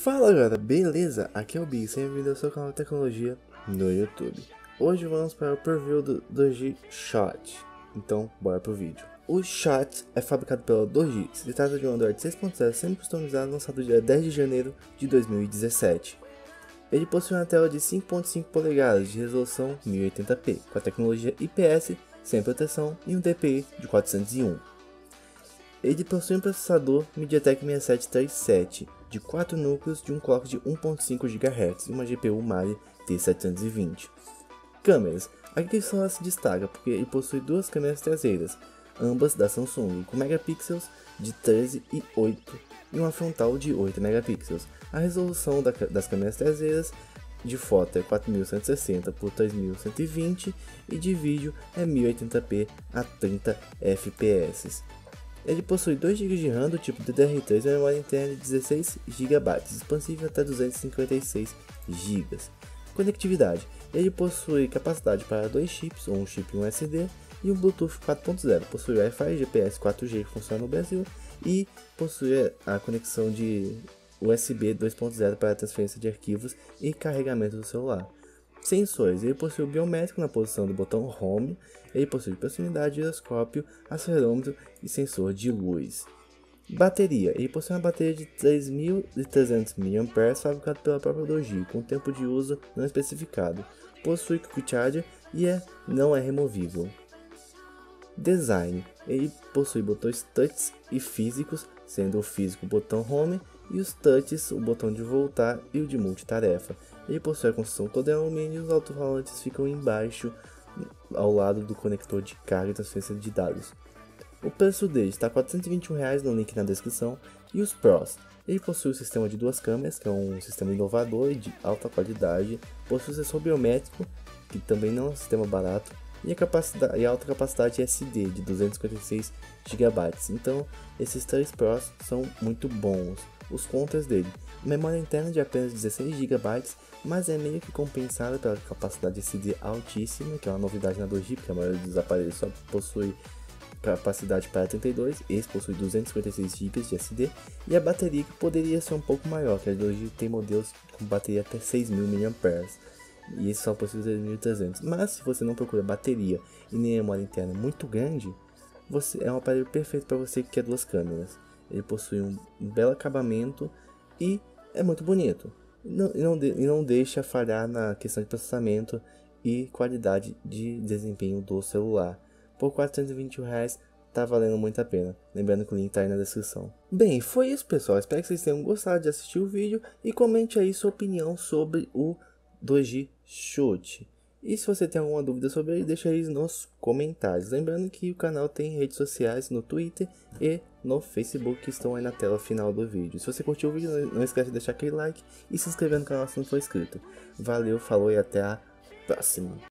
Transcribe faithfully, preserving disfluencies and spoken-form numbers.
Fala galera, beleza? Aqui é o Big, bem-vindo ao seu canal de tecnologia no YouTube. Hoje vamos para o preview do dois G Shot, então bora pro vídeo. O Shot é fabricado pela dois G, se trata de um Android seis ponto zero semi-customizado lançado dia dez de janeiro de dois mil e dezessete. Ele possui uma tela de cinco ponto cinco polegadas de resolução mil e oitenta p, com a tecnologia I P S sem proteção e um D P I de quatrocentos e um. Ele possui um processador MediaTek sessenta e sete trinta e sete de quatro núcleos de um clock de um ponto cinco gigahertz e uma G P U Mali T setecentos e vinte. Câmeras. Aqui só se destaca porque ele possui duas câmeras traseiras, ambas da Samsung, com megapixels de treze e oito e uma frontal de oito megapixels. A resolução da, das câmeras traseiras de foto é quatro mil cento e sessenta por três mil cento e vinte e de vídeo é mil e oitenta p a trinta F P S. Ele possui dois gigas de RAM do tipo D D R três e uma memória interna de dezesseis gigabytes, expansível até duzentos e cinquenta e seis gigas. Conectividade. Ele possui capacidade para dois chips, ou um chip U S D, e um Bluetooth quatro ponto zero. Possui Wi-Fi, G P S quatro G que funciona no Brasil, e possui a conexão de U S B dois ponto zero para transferência de arquivos e carregamento do celular. Sensores. Ele possui o biométrico na posição do botão Home, ele possui proximidade, giroscópio, acelerômetro e sensor de luz. Bateria. Ele possui uma bateria de três mil e trezentos miliampères-hora fabricada pela própria dois G, com tempo de uso não especificado. Possui Quick Charger e é, não é removível. Design. Ele possui botões touch e físicos, sendo o físico o botão Home e os touches o botão de voltar e o de multitarefa. Ele possui a construção toda em alumínio e os alto-falantes ficam embaixo, ao lado do conector de carga e transferência de dados. O preço dele está quatrocentos e vinte e um reais no link na descrição. E os prós. Ele possui o sistema de duas câmeras, que é um sistema inovador e de alta qualidade. Possui o sensor biométrico, que também não é um sistema barato. E a, capacidade, e a alta capacidade S D de duzentos e cinquenta e seis gigabytes. Então, esses três prós são muito bons. Os contras dele: memória interna de apenas dezesseis gigabytes, mas é meio que compensada pela capacidade S D altíssima, que é uma novidade na dois G, porque a maioria dos aparelhos só possui capacidade para trinta e dois, esse possui duzentos e cinquenta e seis gigas de S D, e a bateria que poderia ser um pouco maior, que a dois G tem modelos com bateria até seis mil miliampères-hora, e esse só possui três mil e trezentos. Mas se você não procura bateria e nem memória interna muito grande, você é um aparelho perfeito para você que quer duas câmeras. Ele possui um belo acabamento e é muito bonito. E não, e não, de, e não deixa falhar na questão de processamento e qualidade de desempenho do celular. Por quatrocentos e vinte reais tá valendo muito a pena. Lembrando que o link tá aí na descrição. Bem, foi isso pessoal. Espero que vocês tenham gostado de assistir o vídeo. E comente aí sua opinião sobre o dois G Shot. E se você tem alguma dúvida sobre ele, deixa aí nos comentários. Lembrando que o canal tem redes sociais no Twitter e no Facebook, que estão aí na tela final do vídeo. Se você curtiu o vídeo, não esquece de deixar aquele like e se inscrever no canal se não for inscrito. Valeu, falou e até a próxima.